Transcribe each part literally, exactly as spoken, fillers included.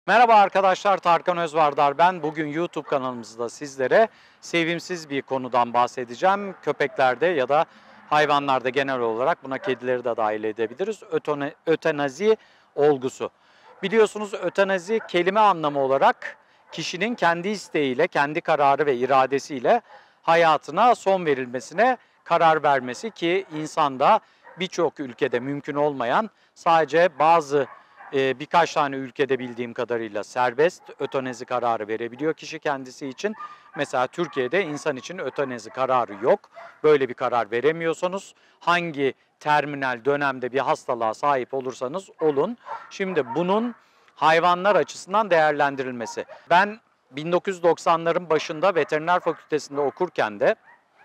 Merhaba arkadaşlar, Tarkan Özvardar ben. Bugün YouTube kanalımızda sizlere sevimsiz bir konudan bahsedeceğim. Köpeklerde ya da hayvanlarda genel olarak buna kedileri de dahil edebiliriz. Ötone, ötenazi olgusu. Biliyorsunuz ötenazi kelime anlamı olarak kişinin kendi isteğiyle, kendi kararı ve iradesiyle hayatına son verilmesine karar vermesi ki insanda birçok ülkede mümkün olmayan sadece bazı Eee, birkaç tane ülkede bildiğim kadarıyla serbest ötanezi kararı verebiliyor kişi kendisi için. Mesela Türkiye'de insan için ötanezi kararı yok. Böyle bir karar veremiyorsanız hangi terminal dönemde bir hastalığa sahip olursanız olun. Şimdi bunun hayvanlar açısından değerlendirilmesi. Ben bin dokuz yüz doksanların başında veteriner fakültesinde okurken de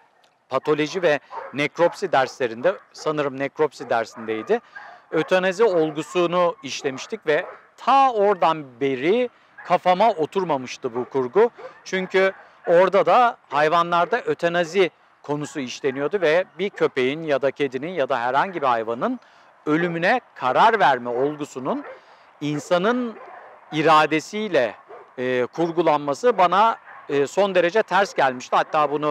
patoloji ve nekropsi derslerinde, sanırım nekropsi dersindeydi, ötenazi olgusunu işlemiştik ve ta oradan beri kafama oturmamıştı bu kurgu. Çünkü orada da hayvanlarda ötenazi konusu işleniyordu ve bir köpeğin ya da kedinin ya da herhangi bir hayvanın ölümüne karar verme olgusunun insanın iradesiyle e, kurgulanması bana e, son derece ters gelmişti. Hatta bunu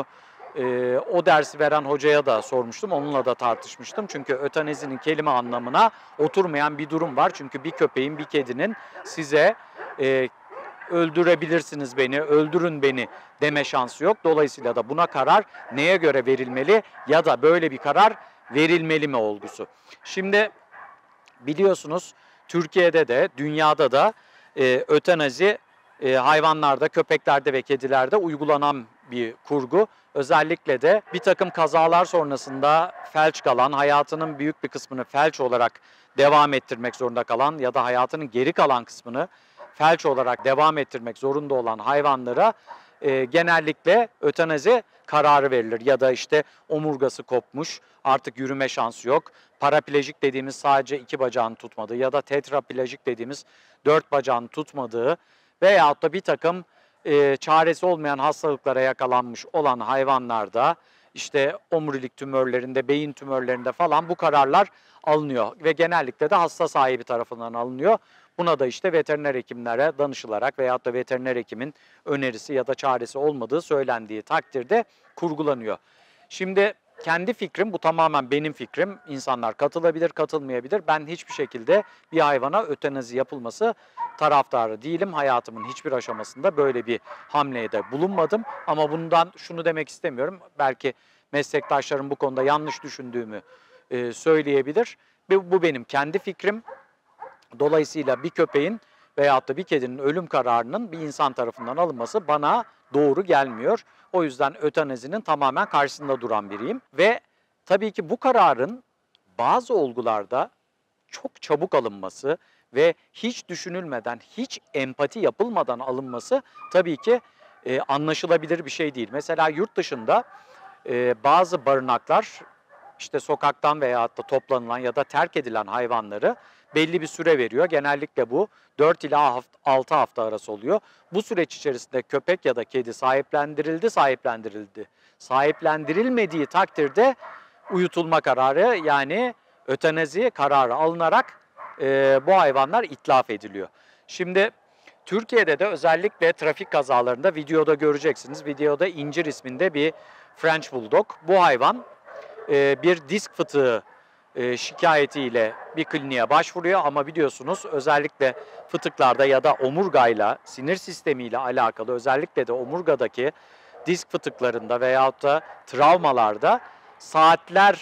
e, o dersi veren hocaya da sormuştum, onunla da tartışmıştım. Çünkü ötanezinin kelime anlamına oturmayan bir durum var. Çünkü bir köpeğin, bir kedinin size e, öldürebilirsiniz beni, öldürün beni deme şansı yok. Dolayısıyla da buna karar neye göre verilmeli ya da böyle bir karar verilmeli mi olgusu. Şimdi biliyorsunuz Türkiye'de de dünyada da e, ötenazi e, hayvanlarda, köpeklerde ve kedilerde uygulanan bir kurgu. Özellikle de bir takım kazalar sonrasında felç kalan, hayatının büyük bir kısmını felç olarak devam ettirmek zorunda kalan ya da hayatının geri kalan kısmını felç olarak devam ettirmek zorunda olan hayvanlara e, genellikle ötenazi kararı verilir. Ya da işte omurgası kopmuş, artık yürüme şansı yok. Paraplejik dediğimiz sadece iki bacağını tutmadığı ya da tetraplejik dediğimiz dört bacağını tutmadığı veyahut da bir takım e, çaresi olmayan hastalıklara yakalanmış olan hayvanlarda işte omurilik tümörlerinde, beyin tümörlerinde falan bu kararlar alınıyor ve genellikle de hasta sahibi tarafından alınıyor. Buna da işte veteriner hekimlere danışılarak veyahut da veteriner hekimin önerisi ya da çaresi olmadığı söylendiği takdirde kurgulanıyor. Şimdi kendi fikrim, bu tamamen benim fikrim. İnsanlar katılabilir, katılmayabilir. Ben hiçbir şekilde bir hayvana ötenazi yapılması taraftarı değilim. Hayatımın hiçbir aşamasında böyle bir hamleye de bulunmadım. Ama bundan şunu demek istemiyorum. Belki meslektaşlarım bu konuda yanlış düşündüğümü e, söyleyebilir. Bu, bu benim kendi fikrim. Dolayısıyla bir köpeğin veyahut da bir kedinin ölüm kararının bir insan tarafından alınması bana doğru gelmiyor. O yüzden ötanazinin tamamen karşısında duran biriyim. Ve tabii ki bu kararın bazı olgularda çok çabuk alınması ve hiç düşünülmeden, hiç empati yapılmadan alınması tabii ki e, anlaşılabilir bir şey değil. Mesela yurt dışında e, bazı barınaklar işte sokaktan veyahut da toplanılan ya da terk edilen hayvanları belli bir süre veriyor. Genellikle bu dört ila altı hafta arası oluyor. Bu süreç içerisinde köpek ya da kedi sahiplendirildi, sahiplendirildi. Sahiplendirilmediği takdirde uyutulma kararı, yani ötenazi kararı alınarak e, bu hayvanlar itlaf ediliyor. Şimdi Türkiye'de de özellikle trafik kazalarında videoda göreceksiniz. Videoda İncir isminde bir French Bulldog. Bu hayvan e, bir disk fıtığı e, şikayetiyle bir kliniğe başvuruyor ama biliyorsunuz özellikle fıtıklarda ya da omurgayla, sinir sistemiyle alakalı, özellikle de omurgadaki disk fıtıklarında veyahut da travmalarda saatler,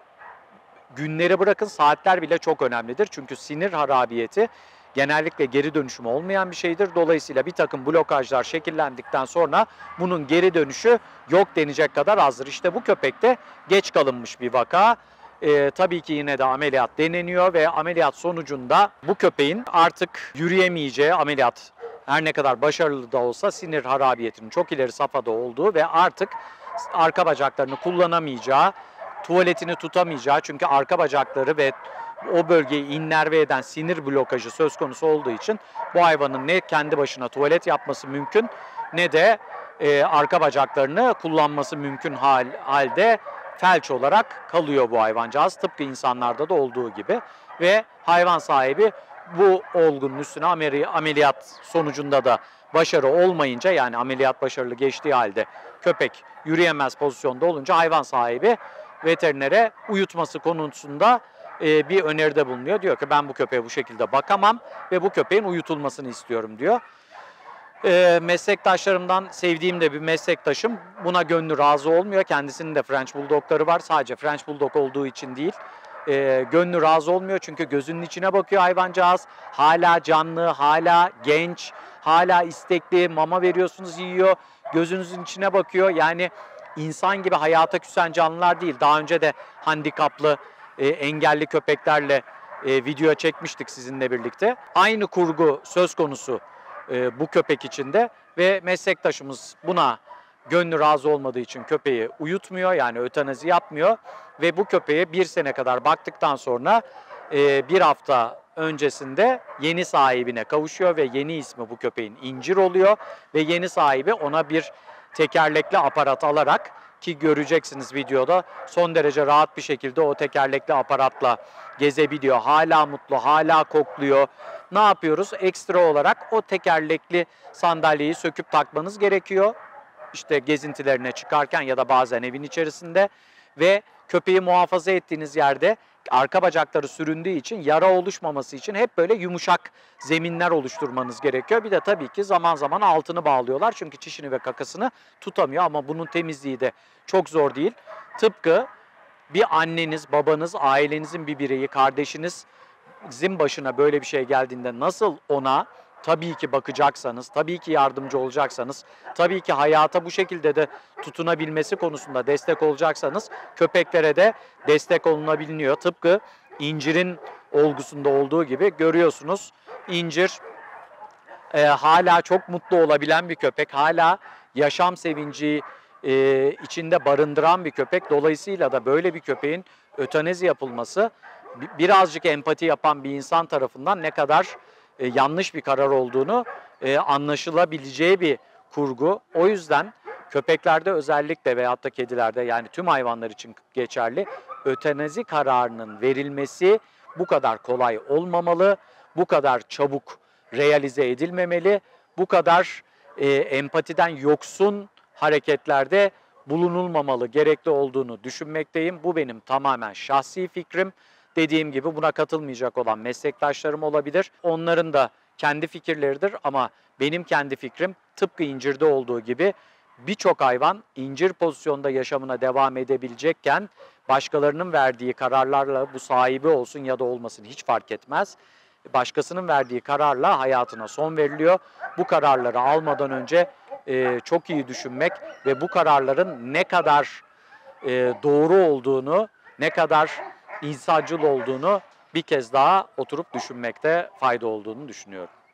günleri bırakın, saatler bile çok önemlidir. Çünkü sinir harabiyeti genellikle geri dönüşüm olmayan bir şeydir. Dolayısıyla bir takım blokajlar şekillendikten sonra bunun geri dönüşü yok denecek kadar azdır. İşte bu köpekte geç kalınmış bir vaka. Ee, tabii ki yine de ameliyat deneniyor ve ameliyat sonucunda bu köpeğin artık yürüyemeyeceği, ameliyat her ne kadar başarılı da olsa sinir harabiyetinin çok ileri safhada olduğu ve artık arka bacaklarını kullanamayacağı, tuvaletini tutamayacağı, çünkü arka bacakları ve o bölgeyi innerve eden sinir blokajı söz konusu olduğu için bu hayvanın ne kendi başına tuvalet yapması mümkün ne de e, arka bacaklarını kullanması mümkün hal, halde felç olarak kalıyor bu hayvancağız. Tıpkı insanlarda da olduğu gibi ve hayvan sahibi Bu olgunun üstüne ameli- ameliyat sonucunda da başarı olmayınca, yani ameliyat başarılı geçtiği halde köpek yürüyemez pozisyonda olunca hayvan sahibi veterinere uyutması konusunda e, bir öneride bulunuyor. Diyor ki ben bu köpeğe bu şekilde bakamam ve bu köpeğin uyutulmasını istiyorum diyor. E, meslektaşlarımdan sevdiğim de bir meslektaşım buna gönlü razı olmuyor. Kendisinin de French Bulldog'ları var. Sadece French Bulldog olduğu için değil. E, gönlü razı olmuyor çünkü gözünün içine bakıyor hayvancağız. Hala canlı, hala genç, hala istekli, mama veriyorsunuz yiyor. Gözünüzün içine bakıyor. Yani insan gibi hayata küsen canlılar değil. Daha önce de handikaplı, e, engelli köpeklerle e, video çekmiştik sizinle birlikte. Aynı kurgu söz konusu e, bu köpek için de ve meslektaşımız buna gönlü razı olmadığı için köpeği uyutmuyor, yani ötenazi yapmıyor ve bu köpeğe bir sene kadar baktıktan sonra e, bir hafta öncesinde yeni sahibine kavuşuyor ve yeni ismi bu köpeğin İncir oluyor ve yeni sahibi ona bir tekerlekli aparat alarak, ki göreceksiniz videoda, son derece rahat bir şekilde o tekerlekli aparatla gezebiliyor. Hala mutlu, hala kokluyor. Ne yapıyoruz? Ekstra olarak o tekerlekli sandalyeyi söküp takmanız gerekiyor. İşte gezintilerine çıkarken ya da bazen evin içerisinde ve köpeği muhafaza ettiğiniz yerde arka bacakları süründüğü için yara oluşmaması için hep böyle yumuşak zeminler oluşturmanız gerekiyor. Bir de tabii ki zaman zaman altını bağlıyorlar çünkü çişini ve kakasını tutamıyor ama bunun temizliği de çok zor değil. Tıpkı bir anneniz, babanız, ailenizin bir bireyi, kardeşinizin başına böyle bir şey geldiğinde nasıl ona tabii ki bakacaksanız, tabii ki yardımcı olacaksanız, tabii ki hayata bu şekilde de tutunabilmesi konusunda destek olacaksanız köpeklere de destek olunabiliyor. Tıpkı İncir'in olgusunda olduğu gibi görüyorsunuz. İncir e, hala çok mutlu olabilen bir köpek, hala yaşam sevinci e, içinde barındıran bir köpek. Dolayısıyla da böyle bir köpeğin ötanezi yapılması birazcık empati yapan bir insan tarafından ne kadar e, yanlış bir karar olduğunu e, anlaşılabileceği bir kurgu. O yüzden köpeklerde özellikle veyahut da kedilerde, yani tüm hayvanlar için geçerli, ötenazi kararının verilmesi bu kadar kolay olmamalı, bu kadar çabuk realize edilmemeli, bu kadar e, empatiden yoksun hareketlerde bulunulmamalı, gerekli olduğunu düşünmekteyim. Bu benim tamamen şahsi fikrim. Dediğim gibi buna katılmayacak olan meslektaşlarım olabilir. Onların da kendi fikirleridir ama benim kendi fikrim tıpkı incirde olduğu gibi birçok hayvan incir pozisyonda yaşamına devam edebilecekken başkalarının verdiği kararlarla, bu sahibi olsun ya da olmasın hiç fark etmez, başkasının verdiği kararla hayatına son veriliyor. Bu kararları almadan önce e, çok iyi düşünmek ve bu kararların ne kadar e, doğru olduğunu, ne kadar insancıl olduğunu bir kez daha oturup düşünmekte fayda olduğunu düşünüyorum.